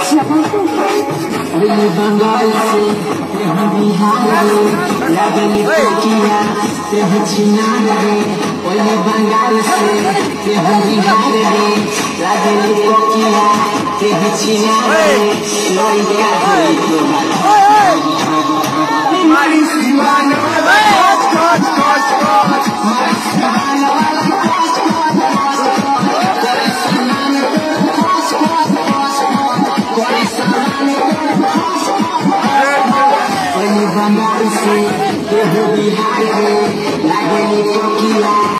दिल्ली बंगाल से तेहु बिहार रे लगली कोकिया तेहु छिनार रे ओले बंगाल से तेहु बिहार रे लगली कोकिया तेहु छिनार रे लइका होई तुम्हार मारी दीवान कोच मारी दीवान बंगाल से तेहु बिहार रे लगली कोकिया